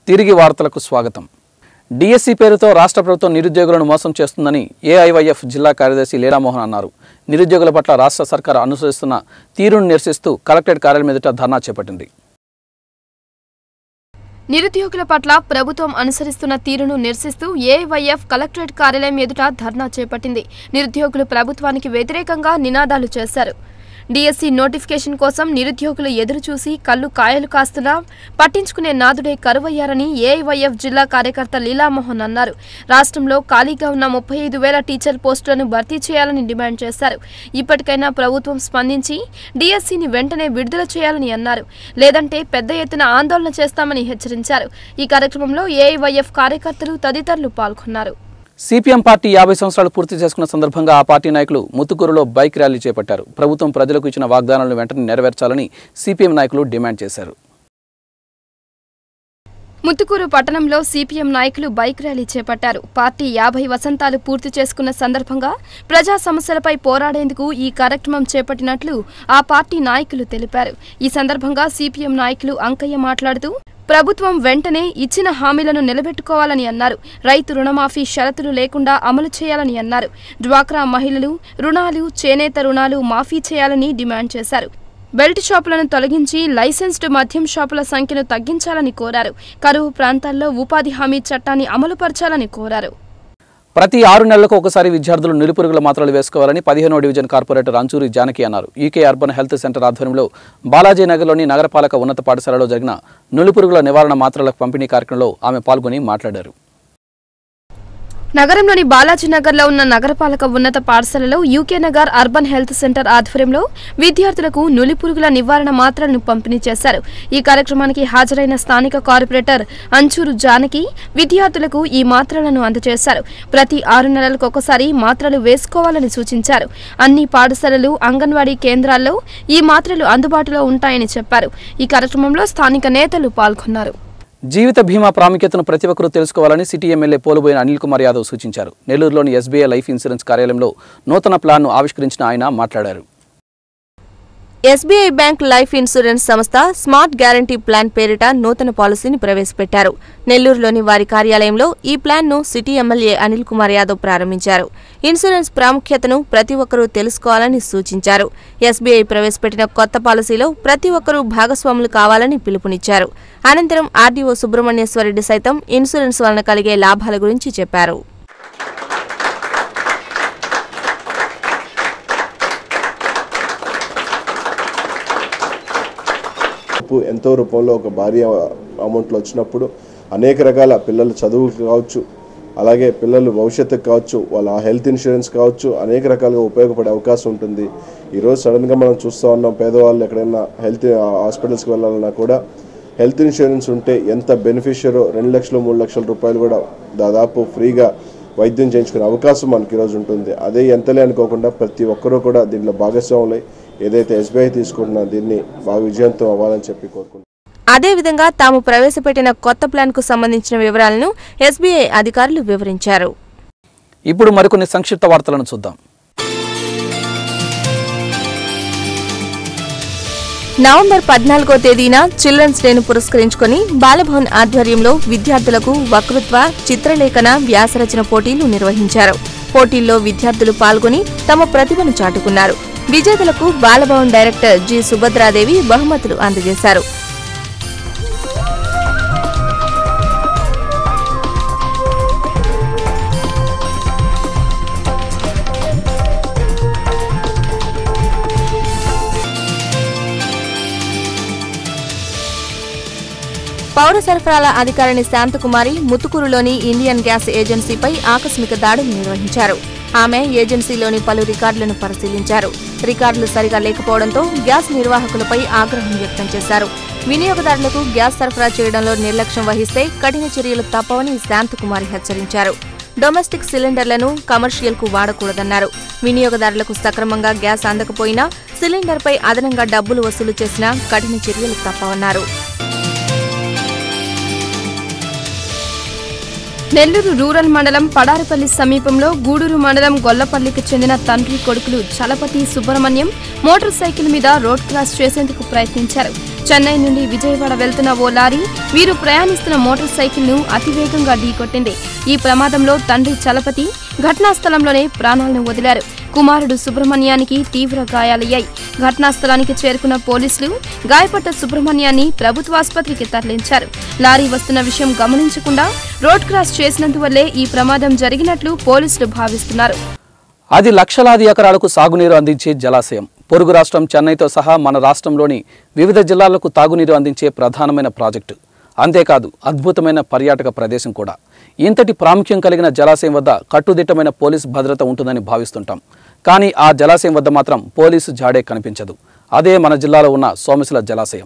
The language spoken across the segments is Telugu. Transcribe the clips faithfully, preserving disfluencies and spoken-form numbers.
తిరిగి వార్తలకు స్వాగతం. డిఎస్సి పేరుతో రాష్ట్ర ప్రభుత్వం నిరుద్యోగులను మోసం చేస్తుందని ఏఐవైఎఫ్ జిల్లా కార్యదర్శి లీలామోహన్ అన్నారు. నిరుద్యోగుల పట్ల రాష్ట్ర సర్కారు అనుసరిస్తున్న తీరును నిరసిస్తూ కలెక్టరేట్ కార్యాలయం ఎదుట ధర్నా చేపట్టింది. నిరుద్యోగుల పట్ల ప్రభుత్వం అనుసరిస్తున్న తీరును నిరసిస్తూ ఏఐవైఎఫ్ కలెక్టరేట్ కార్యాలయం ఎదుట ధర్నా చేపట్టింది. నిరుద్యోగులు ప్రభుత్వానికి వ్యతిరేకంగా నినాదాలు చేశారు. డిఎస్సి నోటిఫికేషన్ కోసం నిరుద్యోగులు ఎదురు చూసి కళ్ళు కాయలు కాస్తున్నా పట్టించుకునే నాదుడే కరువయ్యారని ఏఐవైఎఫ్ జిల్లా కార్యకర్త లీలామోహన్ అన్నారు. రాష్ట్రంలో ఖాళీగా ఉన్న ముప్పై ఐదు వేల టీచర్ పోస్టులను భర్తీ చేయాలని డిమాండ్ చేశారు. ఇప్పటికైనా ప్రభుత్వం స్పందించి డిఎస్సిని వెంటనే విడుదల చేయాలని అన్నారు. లేదంటే పెద్ద ఎత్తున ఆందోళన చేస్తామని హెచ్చరించారు. ఈ కార్యక్రమంలో ఏఐవైఎఫ్ కార్యకర్తలు తదితరులు పాల్గొన్నారు. సిపిఎం పార్టీ యాభై సంవత్సరాలు పూర్తి చేసుకున్న సందర్భంగా ఆ పార్టీ నాయకులు ముత్తుకూరులో బైక్ ర్యాలీ చేపట్టారు. ప్రభుత్వం ప్రజలకు ఇచ్చిన వాగ్దానాలను వెంటనే నెరవేర్చాలని సిపిఎం నాయకులు డిమాండ్ చేశారు. ముత్తుకూరు పట్టణంలో సిపిఎం నాయకులు బైక్ ర్యాలీ చేపట్టారు. పార్టీ యాభై వసంతాలు పూర్తి చేసుకున్న సందర్భంగా ప్రజా సమస్యలపై పోరాడేందుకు ఈ కార్యక్రమం చేపట్టినట్లు ఆ పార్టీ నాయకులు తెలిపారు. ఈ సందర్భంగా సిపిఎం నాయకులు అంకయ్య మాట్లాడుతూ ప్రభుత్వం వెంటనే ఇచ్చిన హామీలను నిలబెట్టుకోవాలని అన్నారు. రైతు రుణమాఫీ షరతులు లేకుండా అమలు చేయాలని అన్నారు. డ్వాక్రా మహిళలు రుణాలు, చేనేత రుణాలు మాఫీ చేయాలని డిమాండ్ చేశారు. బెల్ట్ షాపులను తొలగించి లైసెన్స్డ్ మద్యం షాపుల సంఖ్యను తగ్గించాలని కోరారు. కరువు ప్రాంతాల్లో ఉపాధి హామీ చట్టాన్ని అమలుపరచాలని కోరారు. ప్రతి ఆరు నెలలకు ఒకసారి విద్యార్థులు నిలుపురుగుల మాత్రలు వేసుకోవాలని పదిహేనో డివిజన్ కార్పొరేటర్ అంచూరి జానకి అన్నారు. యూకే అర్బన్ హెల్త్ సెంటర్ ఆధ్వర్యంలో బాలాజీ నగర్లోని నగరపాలక ఉన్నత పాఠశాలలో జరిగిన నిలుపురుగుల నివారణ మాత్రల పంపిణీ కార్యక్రమంలో ఆమె పాల్గొని మాట్లాడారు. నగరంలోని బాలాజీ నగర్లో ఉన్న నగరపాలక ఉన్నత పాఠశాలలో UK Nagar urban health centre ఆధ్వర్యంలో విద్యార్థులకు నులిపురుగుల నివారణ మాత్రలను పంపిణీ చేశారు. ఈ కార్యక్రమానికి హాజరైన స్థానిక కార్పొరేటర్ అంచూరు జానకి విద్యార్థులకు ఈ మాత్రలను అందజేశారు. ప్రతి ఆరు నెలలకు ఒకసారి మాత్రలు వేసుకోవాలని సూచించారు. అన్ని పాఠశాలలు, అంగన్వాడీ కేంద్రాల్లో ఈ మాత్రలు అందుబాటులో ఉంటాయని చెప్పారు. ఈ కార్యక్రమంలో స్థానిక నేతలు పాల్గొన్నారు. జీవిత బీమా ప్రాముఖ్యతను ప్రతి ఒక్కరూ తెలుసుకోవాలని సిటీ ఎమ్మెల్యే పోలుబోయిన అనిల్ కుమార్ యాదవ్ సూచించారు. నెల్లూరులోని ఎస్బీఐ లైఫ్ ఇన్సూరెన్స్ కార్యాలయంలో నూతన ప్లాన్ను ఆవిష్కరించిన ఆయన మాట్లాడారు. ఎస్బీఐ బ్యాంక్ లైఫ్ ఇన్సూరెన్స్ సంస్థ స్మార్ట్ గ్యారంటీ ప్లాన్ పేరిట నూతన పాలసీని ప్రవేశపెట్టారు. నెల్లూరులోని వారి కార్యాలయంలో ఈ ప్లాన్ను సిటీ ఎమ్మెల్యే అనిల్ కుమార్ యాదవ్ ప్రారంభించారు. ఇన్సూరెన్స్ ప్రాముఖ్యతను ప్రతి ఒక్కరూ తెలుసుకోవాలని సూచించారు. ఎస్బీఐ ప్రవేశపెట్టిన కొత్త పాలసీలో ప్రతి ఒక్కరూ భాగస్వాములు కావాలని పిలుపునిచ్చారు. అనంతరం ఆర్డీఓ సుబ్రహ్మణ్యేశ్వరరెడ్డి సైతం ఇన్సూరెన్స్ వలన కలిగే లాభాల గురించి చెప్పారు. ఎంతో రూపంలో ఒక భారీ అమౌంట్లో వచ్చినప్పుడు అనేక రకాల పిల్లల చదువుకు కావచ్చు, అలాగే పిల్లలు భవిష్యత్తుకు కావచ్చు, వాళ్ళ హెల్త్ ఇన్సూరెన్స్ కావచ్చు, అనేక రకాలుగా ఉపయోగపడే అవకాశం ఉంటుంది. ఈరోజు సడన్గా మనం చూస్తూ ఉన్నాం, పేదవాళ్ళు ఎక్కడైనా హెల్త్ హాస్పిటల్స్కి వెళ్ళాలన్నా కూడా హెల్త్ ఇన్సూరెన్స్ ఉంటే ఎంత బెనిఫిషియరో రెండు లక్షలు మూడు లక్షల రూపాయలు కూడా దాదాపు ఫ్రీగా వైద్యం చేయించుకునే అవకాశం మనకి ఈరోజు ఉంటుంది. అదే ఎంతలే అనుకోకుండా ప్రతి ఒక్కరూ కూడా దీంట్లో భాగస్వాములై ఏదైతే ఎస్బీఐ తీసుకుంటున్నా దీన్ని బాగా విజయంతం అవ్వాలని చెప్పి కోరుకుంటున్నాను. అదేవిధంగా తాము ప్రవేశపెట్టిన కొత్త ప్లాన్ కు సంబంధించిన వివరాలను ఎస్బీఐ అధికారులు వివరించారు. ఇప్పుడు మరికొన్ని సంక్షిప్త వార్తలను చూద్దాం. నవంబర్ పద్నాలుగో తేదీన చిల్డ్రన్స్ డేను పురస్కరించుకుని బాలభవన్ ఆధ్వర్యంలో విద్యార్థులకు వక్తృత్వ, చిత్రలేఖన, వ్యాసరచన పోటీలు నిర్వహించారు. పోటీల్లో విద్యార్థులు పాల్గొని తమ ప్రతిభను చాటుకున్నారు. విజేతలకు బాలభవన్ డైరెక్టర్ జి సుభద్రాదేవి బహుమతులు అందజేశారు. పౌర సరఫరాల అధికారిని శాంతకుమారి ముత్తుకూరులోని ఇండియన్ గ్యాస్ ఏజెన్సీపై ఆకస్మిక దాడులు నిర్వహించారు. ఆమె ఏజెన్సీలోని పలు రికార్డులను పరిశీలించారు. రికార్డులు సరిగా లేకపోవడంతో గ్యాస్ నిర్వాహకులపై ఆగ్రహం వ్యక్తం చేశారు. వినియోగదారులకు గ్యాస్ సరఫరా చేయడంలో నిర్లక్ష్యం వహిస్తే కఠిన చర్యలు తప్పవని శాంతకుమారి హెచ్చరించారు. డొమెస్టిక్ సిలిండర్లను కమర్షియల్ కు వాడకూడదన్నారు. వినియోగదారులకు సక్రమంగా గ్యాస్ అందకపోయినా సిలిండర్పై అదనంగా డబ్బులు వసూలు చేసినా కఠిన చర్యలు తప్పవన్నారు. నెల్లూరు రూరల్ మండలం పడారిపల్లి సమీపంలో గూడూరు మండలం గొల్లపల్లికి చెందిన తండ్రి కొడుకులు చలపతి సుబ్రహ్మణ్యం మోటార్ సైకిల్ మీద రోడ్ క్రాస్ చేసేందుకు ప్రయత్నించారు. చెన్నై నుండి విజయవాడ వెళ్తున్న ఓ లారీ వీరు ప్రయాణిస్తున్న మోటార్ సైకిల్ ను అతివేగంగా ఢీకొట్టింది. ఈ ప్రమాదంలో తండ్రి చలపతి ఘటనా స్థలంలోనే ప్రాణాలను వదిలారు. కుమారుడు సుబ్రహ్మణ్యానికి తీవ్ర గాయాలయ్యాయి. ఘటనా స్థలానికి చేరుకున్న పోలీసులు గాయపడ్డ సుబ్రహ్మణ్యాన్ని ప్రభుత్వాసుపత్రికి తరలించారు. లారీ వస్తున్న విషయం గమనించకుండా రోడ్ క్రాస్ చేసినందువల్లే ఈ ప్రమాదం జరిగినట్లు పోలీసులు భావిస్తున్నారు. అది లక్షలాది ఎకరాలకు సాగునీరు అందించే జలాశయం. పొరుగు రాష్ట్రం చెన్నైతో సహా మన రాష్ట్రంలోని వివిధ జిల్లాలకు తాగునీరు అందించే ప్రధానమైన ప్రాజెక్టు. అంతేకాదు అద్భుతమైన పర్యాటక ప్రదేశం కూడా. ఇంతటి ప్రాముఖ్యం కలిగిన జలాశయం వద్ద కట్టుదిట్టమైన పోలీసు భద్రత ఉంటుందని భావిస్తుంటాం. కానీ ఆ జలాశయం వద్ద మాత్రం పోలీసు జాడే కనిపించదు. అదే మన జిల్లాలో ఉన్న సోమశిల జలాశయం.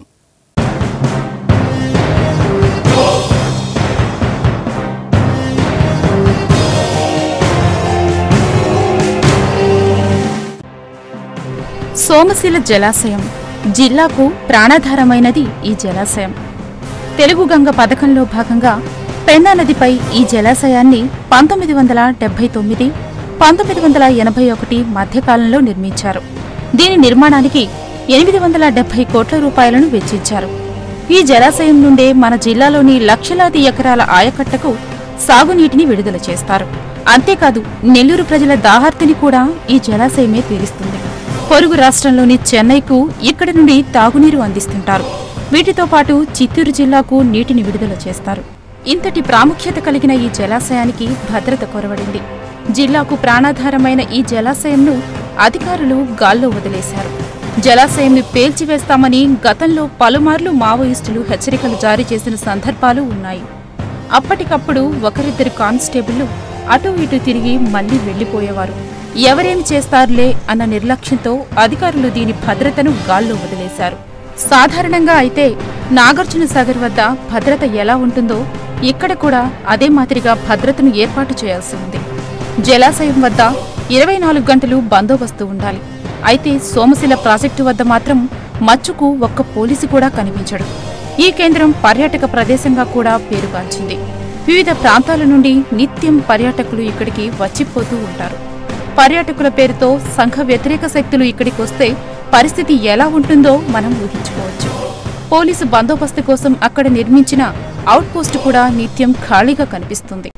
సోమశిల జలాశయం జిల్లాకు ప్రాణాధారమైనది. ఈ జలాశయం తెలుగు గంగ పథకంలో భాగంగా పెన్నా నదిపై ఈ జలాశయాన్ని పంతొమ్మిది వందల డెబ్బై తొమ్మిది పంతొమ్మిది వందల ఎనభై ఒకటి మధ్యకాలంలో నిర్మించారు. దీని నిర్మాణానికి ఎనిమిది వందల డెబ్బై కోట్ల రూపాయలను వెచ్చించారు. ఈ జలాశయం నుండే మన జిల్లాలోని లక్షలాది ఎకరాల ఆయకట్టకు సాగునీటిని విడుదల చేస్తారు. అంతేకాదు నెల్లూరు ప్రజల దాహార్తిని కూడా ఈ జలాశయమే తీరుస్తుంది. పొరుగు రాష్ట్రంలోని చెన్నైకు ఇక్కడి నుండి తాగునీరు అందిస్తుంటారు. వీటితో పాటు చిత్తూరు జిల్లాకు నీటిని విడుదల చేస్తారు. ఇంతటి ప్రాముఖ్యత కలిగిన ఈ జలాశయానికి భద్రత కొరవడింది. జిల్లాకు ప్రాణాధారమైన ఈ జలాశయంను అధికారులు గాల్లో వదిలేశారు. జలాశయంను పేల్చివేస్తామని గతంలో పలుమార్లు మావోయిస్టులు హెచ్చరికలు జారీ చేసిన సందర్భాలు ఉన్నాయి. అప్పటికప్పుడు ఒకరిద్దరు కానిస్టేబుళ్లు అటూ ఇటూ తిరిగి మళ్లీ వెళ్లిపోయేవారు. ఎవరేమి చేస్తారులే అన్న నిర్లక్ష్యంతో అధికారులు దీని భద్రతను గాల్లో వదిలేశారు. సాధారణంగా అయితే నాగార్జున సాగర్ వద్ద భద్రత ఎలా ఉంటుందో ఇక్కడ కూడా అదే మాదిరిగా భద్రతను ఏర్పాటు చేయాల్సి ఉంది. జలాశయం వద్ద ఇరవై నాలుగు గంటలు బందోబస్తు ఉండాలి. అయితే సోమశిల ప్రాజెక్టు వద్ద మాత్రం మచ్చుకు ఒక్క పోలీసు కూడా కనిపించడు. ఈ కేంద్రం పర్యాటక ప్రదేశంగా కూడా పేరుగాంచింది. వివిధ ప్రాంతాల నుండి నిత్యం పర్యాటకులు ఇక్కడికి వచ్చిపోతూ ఉంటారు. పర్యాటకుల పేరుతో సంఘ వ్యతిరేక శక్తులు ఇక్కడికి వస్తే పరిస్థితి ఎలా ఉంటుందో మనం ఊహించుకోవచ్చు. పోలీసు బందోబస్తు కోసం అక్కడ నిర్మించిన అవుట్ పోస్టు కూడా నిత్యం ఖాళీగా కనిపిస్తుంది.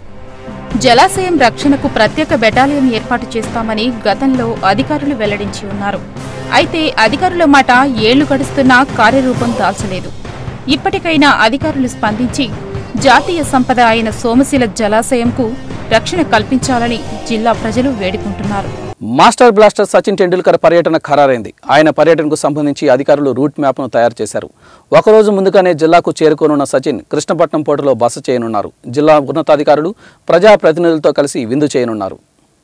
జలాశయం రక్షణకు ప్రత్యేక బెటాలియన్ ఏర్పాటు చేస్తామని గతంలో అధికారులు వెల్లడించి ఉన్నారు. అయితే అధికారుల మాట ఏళ్లు గడుస్తున్నా కార్యరూపం దాల్చలేదు. ఇప్పటికైనా అధికారులు స్పందించి జాతీయ సంపద అయిన సోమశిల జలాశయంకు రక్షణ కల్పించాలని జిల్లా ప్రజలు వేడుకుంటున్నారు. మాస్టర్ బ్లాస్టర్ సచిన్ టెండూల్కర్ పర్యటన ఖరారైంది. ఆయన పర్యటనకు సంబంధించి అధికారులు రూట్ మ్యాప్ను తయారు చేశారు. ఒకరోజు ముందుగానే జిల్లాకు చేరుకోనున్న సచిన్ కృష్ణపట్నం పోర్టులో బస చేయనున్నారు. జిల్లా ఉన్నతాధికారులు ప్రజాప్రతినిధులతో కలిసి విందు చేయనున్నారు.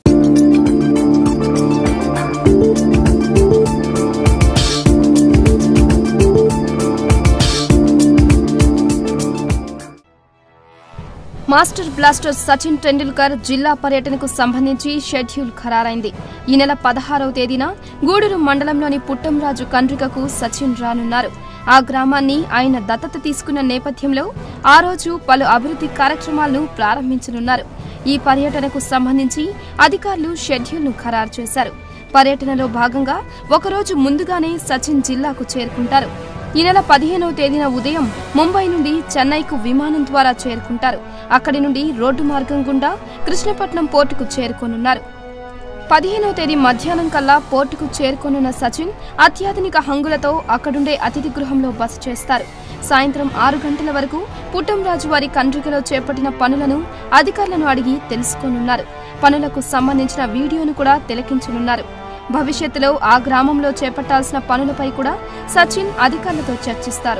మాస్టర్ బ్లాస్టర్ సచిన్ టెండూల్కర్ జిల్లా పర్యటనకు సంబంధించి షెడ్యూల్ ఖరారైంది. ఈ నెల పదహారవ తేదీన గూడూరు మండలంలోని పుట్టంరాజు కండ్రికకు సచిన్ రానున్నారు. ఆ గ్రామాన్ని ఆయన దత్తత తీసుకున్న నేపథ్యంలో ఆ రోజు పలు అభివృద్ధి కార్యక్రమాలను ప్రారంభించనున్నారు. ఈ పర్యటనకు సంబంధించి అధికారులు షెడ్యూల్ను ఖరారు చేశారు. పర్యటనలో భాగంగా ఒకరోజు ముందుగానే సచిన్ జిల్లాకు చేరుకుంటారు. ఈ నెల పదిహేనవ తేదీన ఉదయం ముంబై నుండి చెన్నైకు విమానం ద్వారా చేరుకుంటారు. అక్కడి నుండి రోడ్డు మార్గం గుండా కృష్ణపట్నం పోర్టుకు చేరుకోనున్నారు. పదిహేనవ తేదీ మధ్యాహ్నం కల్లా పోర్టుకు చేరుకోనున్న సచిన్ అత్యాధునిక హంగులతో అక్కడుండే అతిథి గృహంలో బస చేస్తారు. సాయంత్రం ఆరు గంటల వరకు పుట్టంరాజు వారి కండ్రికలో చేపట్టిన పనులను అధికారులను అడిగి తెలుసుకోనున్నారు. పనులకు సంబంధించిన వీడియోను కూడా తిలకించనున్నారు. భవిష్యత్తులో ఆ గ్రామంలో చేపట్టాల్సిన పనులపై కూడా సచిన్ అధికారులతో చర్చిస్తారు.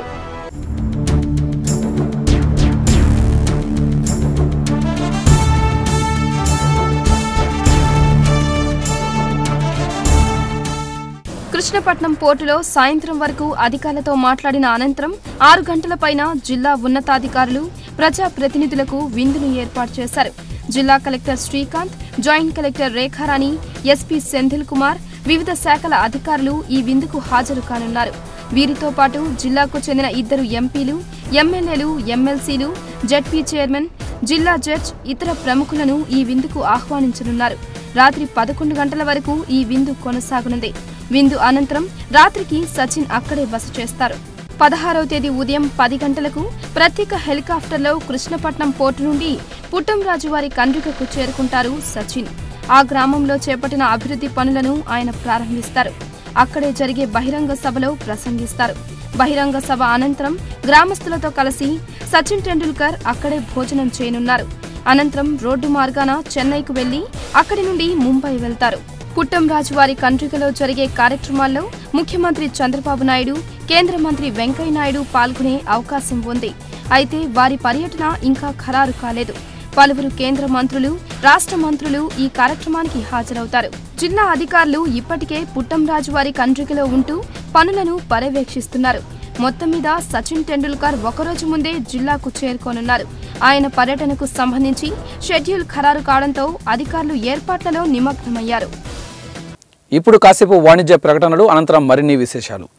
కృష్ణపట్నం పోర్టులో సాయంత్రం వరకు అధికారులతో మాట్లాడిన అనంతరం ఆరు గంటల పైన జిల్లా ఉన్నతాధికారులు ప్రజాప్రతినిధులకు విందును ఏర్పాటు చేశారు. జిల్లా collector Srikanth, joint collector Rekharani, SP Senthil Kumar, వివిధ శాఖల అధికారులు ఈ విందుకు హాజరు కానున్నారు. వీరితో పాటు జిల్లాకు చెందిన ఇద్దరు ఎంపీలు, ఎమ్మెల్యేలు, ఎమ్మెల్సీలు, జెడ్పీ చైర్మన్, జిల్లా జడ్జ్, ఇతర ప్రముఖులను ఈ విందుకు ఆహ్వానించనున్నారు. రాత్రి పదకొండు గంటల వరకు ఈ విందు కొనసాగనుంది. విందు అనంతరం రాత్రికి సచిన్ అక్కడే బస చేస్తారు. పదహారవ తేదీ ఉదయం పది గంటలకు ప్రత్యేక హెలికాప్టర్లో కృష్ణపట్నం పోర్టు నుండి పుట్టంరాజు వారి కండ్రికకు చేరుకుంటారు సచిన్. ఆ గ్రామంలో చేపట్టిన అభివృద్ధి పనులను ఆయన ప్రారంభిస్తారు. అక్కడే జరిగే బహిరంగ సభలో ప్రసంగిస్తారు. బహిరంగ సభ అనంతరం గ్రామస్తులతో కలిసి సచిన్ టెండూల్కర్ అక్కడే భోజనం చేయనున్నారు. అనంతరం రోడ్డు మార్గాన చెన్నైకు వెళ్లి అక్కడి నుండి ముంబై వెళ్తారు. పుట్టంరాజు వారి కండ్రికలో జరిగే కార్యక్రమాల్లో ముఖ్యమంత్రి చంద్రబాబు నాయుడు, కేంద్ర మంత్రి వెంకయ్య నాయుడు పాల్గొనే అవకాశం ఉంది. అయితే వారి పర్యటన ఇంకా ఖరారు కాలేదు. పలువురు కేంద్ర మంత్రులు, రాష్ట్ర మంత్రులు ఈ కార్యక్రమానికి హాజరవుతారు. జిల్లా అధికారులు ఇప్పటికే పుట్టంరాజు వారి కండ్రికలో ఉంటూ పనులను పర్యవేక్షిస్తున్నారు. మొత్తం మీద సచిన్ టెండూల్కర్ ఒకరోజు ముందే జిల్లాకు చేరుకోనున్నారు. ఆయన పర్యటనకు సంబంధించి షెడ్యూల్ ఖరారు కావడంతో అధికారులు ఏర్పాట్లలో నిమగ్నమయ్యారు. ఇప్పుడు కాసేపు వాణిజ్య ప్రకటనలు, అనంతరం మరిన్ని విశేషాలు.